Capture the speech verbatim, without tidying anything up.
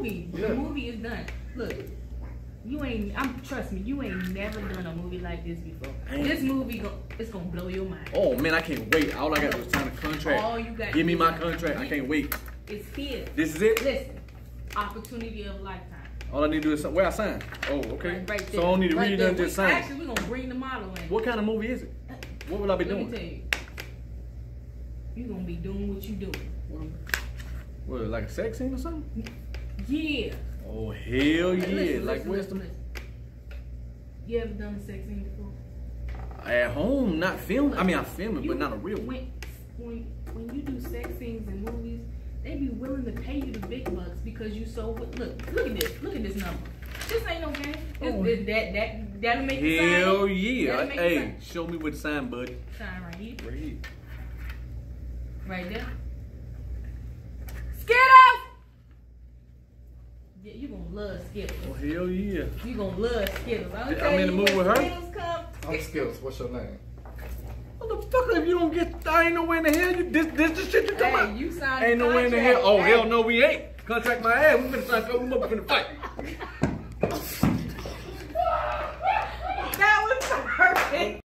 movie. Yeah. The movie is done. Look, you ain't. I'm trust me. You ain't never done a movie like this before. Damn. This movie, go, it's gonna blow your mind. Oh man, I can't wait. All I got to do is sign a contract. All you got. Give me my contract. I can't wait. It's here. This is it. Listen, opportunity of a lifetime. All I need to do is where I sign. Oh, okay. Right, right there. So I don't need to right read it, just sign. Actually, we're gonna bring the model in. What kind of movie is it? What will I be Let doing? Let me tell you. You're gonna be doing what you doing. What, like a sex scene or something? Yeah. Oh hell yeah! Listen, like listen, where's the? listen. You ever done a sex scene before? At home, not filming. I mean, I film it, you, but not a real one. When, when when you do sex scenes in movies, they be willing to pay you the big bucks because you so look look at this look at this number. This ain't no game. This, Oh. this, that that that'll make you sign. Hell yeah! That'll make you Hey, sign. show me what to sign, bud. Sign right here. Right here. Right there. Skittles! Yeah, you gonna love Skittles. Oh hell yeah! You gonna love Skittles. I'm, I'm in the mood with her. Skittles come. I'm Skittles. What's your name? Motherfucker, if you don't get, I ain't no way in the hell. You this this the shit you talking Hey, about? you signed Ain't the no way in the contract. hell. Oh Hey. hell no, we ain't. Contract my ass. We finna sign. We finna fight.